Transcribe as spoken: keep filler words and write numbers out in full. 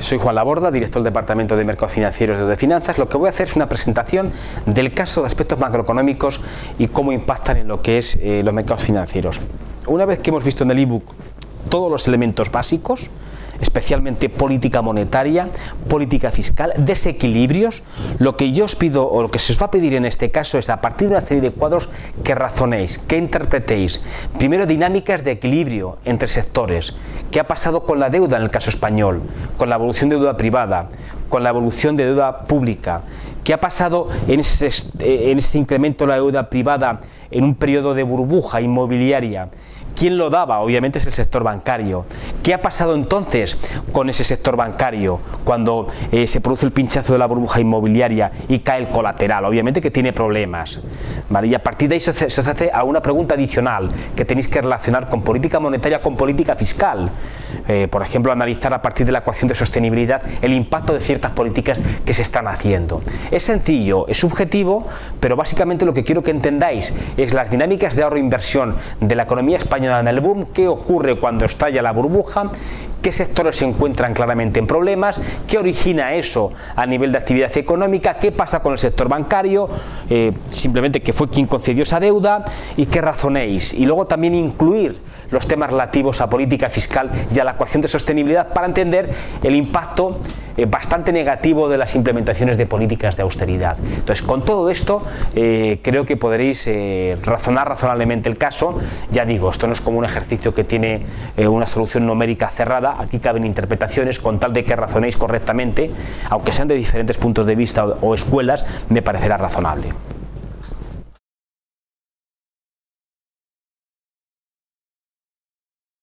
Soy Juan Laborda, director del Departamento de Mercados Financieros y de Finanzas. Lo que voy a hacer es una presentación del caso de aspectos macroeconómicos y cómo impactan en lo que es eh, los mercados financieros. Una vez que hemos visto en el ebook todos los elementos básicos, especialmente política monetaria, política fiscal, desequilibrios, lo que yo os pido o lo que se os va a pedir en este caso es, a partir de una serie de cuadros, que razonéis, que interpretéis. Primero, dinámicas de equilibrio entre sectores. ¿Qué ha pasado con la deuda en el caso español? Con la evolución de deuda privada, con la evolución de deuda pública. ¿Qué ha pasado en ese, en ese incremento de la deuda privada en un periodo de burbuja inmobiliaria? ¿Quién lo daba? Obviamente es el sector bancario. ¿Qué ha pasado entonces con ese sector bancario cuando eh, se produce el pinchazo de la burbuja inmobiliaria y cae el colateral? Obviamente que tiene problemas, ¿vale? Y a partir de ahí se, se os hace a una pregunta adicional que tenéis que relacionar con política monetaria, con política fiscal. Eh, por ejemplo, analizar a partir de la ecuación de sostenibilidad el impacto de ciertas políticas que se están haciendo. Es sencillo, es subjetivo, pero básicamente lo que quiero que entendáis es las dinámicas de ahorro e inversión de la economía española en el boom, qué ocurre cuando estalla la burbuja, qué sectores se encuentran claramente en problemas, qué origina eso a nivel de actividad económica, qué pasa con el sector bancario, eh, simplemente que fue quien concedió esa deuda, y qué razonéis. Y luego también incluir los temas relativos a política fiscal y a la ecuación de sostenibilidad para entender el impacto eh, bastante negativo de las implementaciones de políticas de austeridad. Entonces, con todo esto, eh, creo que podréis eh, razonar razonablemente el caso. Ya digo, esto no es como un ejercicio que tiene eh, una solución numérica cerrada. Aquí caben interpretaciones, con tal de que razonéis correctamente, aunque sean de diferentes puntos de vista o, o escuelas, me parecerá razonable.